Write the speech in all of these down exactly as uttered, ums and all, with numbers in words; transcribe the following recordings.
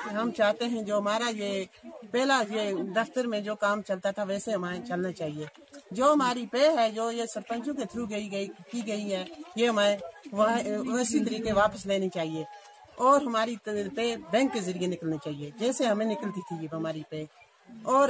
हम चाहते हैं जो हमारा ये पहला ये दफ्तर में जो काम चलता था वैसे हमें चलना चाहिए। जो हमारी पे है जो ये सरपंचों के थ्रू गई गई की गई है ये हमें वैसी तरीके वापस लेनी चाहिए और हमारी पे बैंक के जरिए निकलनी चाहिए जैसे हमें निकलती थी ये हमारी पे, और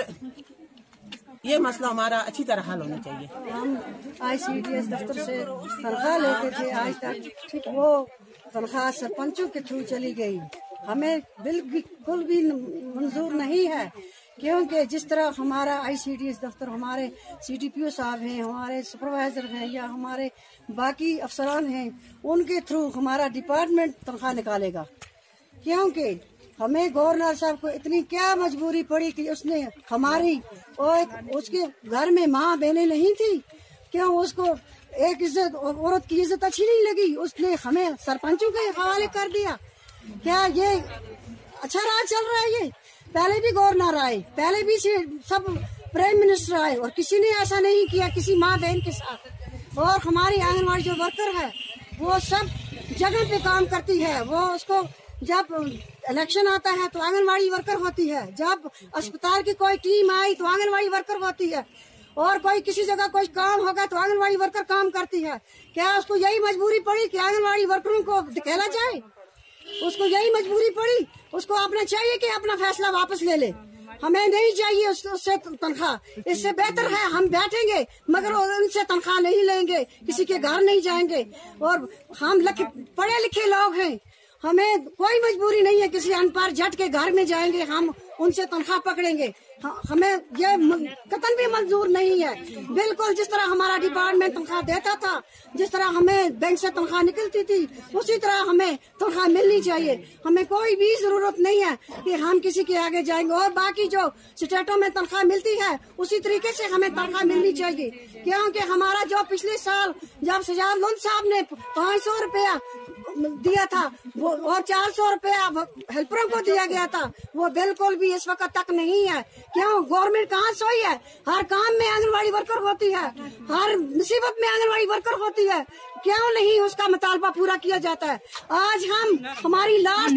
ये मसला हमारा अच्छी तरह हल होना चाहिए। हम आई सी डी एस दफ्तर से तनख्वाह लेते थे, आज तक वो तनख्वाह सरपंचों के थ्रू चली गई। हमें बिल्कुल भी मंजूर नहीं है, क्योंकि जिस तरह हमारा आई सी डी एस दफ्तर हमारे सी डी पी ओ साहब हैं, हमारे सुपरवाइजर हैं या हमारे बाकी अफसरान हैं, उनके थ्रू हमारा डिपार्टमेंट तनख्वाह निकालेगा। क्योंकि हमें गवर्नर साहब को इतनी क्या मजबूरी पड़ी कि उसने हमारी और उसके घर में माँ बहनें नहीं थी, क्यों उसको एक इज्जत औरत की इज्जत अच्छी नहीं लगी, उसने हमें सरपंचों के हवाले कर दिया। क्या ये अच्छा राज चल रहा है? ये पहले भी गवर्नर आए, पहले भी सब प्राइम मिनिस्टर आए और किसी ने ऐसा नहीं किया किसी माँ बहन के साथ। और हमारी आंगनवाड़ी जो वर्कर है वो सब जगह पे काम करती है, वो उसको जब इलेक्शन आता है तो आंगनवाड़ी वर्कर होती है, जब अस्पताल की कोई टीम आई तो आंगनवाड़ी वर्कर होती है, और कोई किसी जगह कोई काम होगा तो आंगनवाड़ी वर्कर काम करती है। क्या उसको यही मजबूरी पड़ी कि आंगनवाड़ी वर्करों को धकेला जाए? उसको यही मजबूरी पड़ी, उसको अपना चाहिए कि अपना फैसला वापस ले ले। हमें नहीं चाहिए उस, उससे तनख्वाह, इससे बेहतर है हम बैठेंगे मगर उनसे तनख्वाह नहीं लेंगे, किसी के घर नहीं जाएंगे। और हम पढ़े लिखे लोग हैं, हमें कोई मजबूरी नहीं है किसी अनपढ़ जट के घर में जाएंगे हम उनसे तनख्वाह पकड़ेंगे। हमें ये कतन भी मंजूर नहीं है। बिल्कुल जिस तरह हमारा डिपार्टमेंट तनख्वाह देता था, जिस तरह हमें बैंक से तनख्वाह निकलती थी, उसी तरह हमें तनख्वाह मिलनी चाहिए। हमें कोई भी जरूरत नहीं है कि हम किसी के आगे जाएंगे। और बाकी जो स्टेटों में तनख्वाह मिलती है उसी तरीके से हमें तनख्वाह मिलनी चाहिए, क्योंकि हमारा जो पिछले साल जब सजाद लोन साहब ने पाँच सौ रुपया दिया था वो और चार सौ रुपया हेल्परों को दिया गया था, वो बिल्कुल भी इस वक्त तक नहीं है। क्यों? गवर्नमेंट कहाँ सोई है? हर काम में आंगनवाड़ी वर्कर होती है, हर मुसीबत में आंगनवाड़ी वर्कर होती है, क्यों नहीं उसका मुतालबा पूरा किया जाता है? आज हम हमारी लास्ट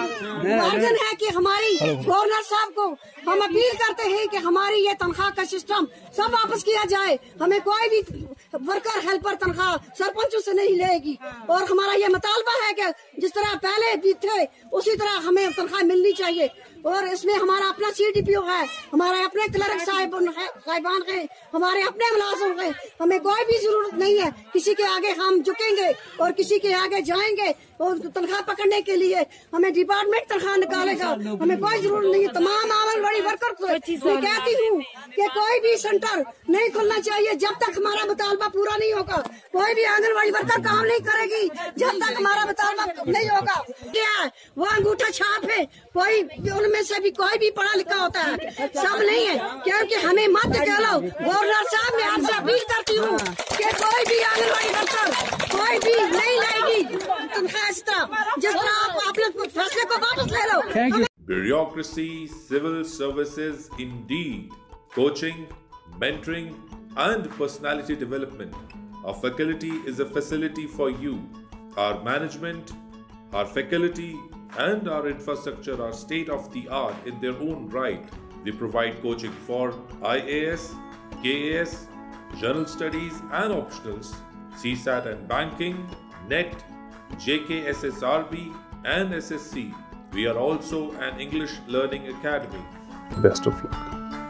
मार्जन है कि हमारी गवर्नर साहब को हम अपील करते हैं कि हमारी ये तनख्वाह का सिस्टम सब वापस किया जाए। हमें कोई भी वर्कर हेल्पर तनख्वाह सरपंचों से नहीं लेगी, और हमारा ये मुतालबा है कि जिस तरह पहले भी थे उसी तरह हमें तनख्वाह मिलनी चाहिए। और इसमें हमारा अपना सी डी पी ओ है, हमारे अपने क्लर्क साहिबान है, हमारे अपने मुलाजिम है। हमें कोई भी जरूरत नहीं है किसी के आगे हम झुकेंगे और किसी के आगे जाएंगे और तनख्वाह पकड़ने के लिए। हमें डिपार्टमेंट तनख्वाह निकालेगा, हमें कोई जरूरत नहीं है। तमाम आंगनवाड़ी वर्कर को मैं कहती हूँ कि कोई भी सेंटर नहीं खुलना चाहिए जब तक हमारा मुतालबा पूरा नहीं होगा। कोई भी आंगनवाड़ी वर्कर काम नहीं करेगी जब तक हमारा मुतालबा नहीं होगा। क्या है वो अंगूठा छाप है, कोई उनमें से भी कोई भी पढ़ा लिखा होता है, सब नहीं है। क्योंकि हमें मत कहलो। गवर्नर साहब मैं आपसे अपील करती हूँ कि कोई भी आंगनवाड़ी वर्कर कोई भी नहीं लाएगी तनख्वाह इस तरह, जिस तरह आप अपने फैसले को वापस ले लो। Bureaucracy, civil services, indeed, coaching, mentoring, and personality development. Our faculty is a facility for you. Our management, our faculty, and our infrastructure are state of the art in their own right. We provide coaching for I A S, K A S, general studies and optionals, C SAT and banking, N E T, J K S S R B, and S S C. We are also an English learning academy. Best of luck.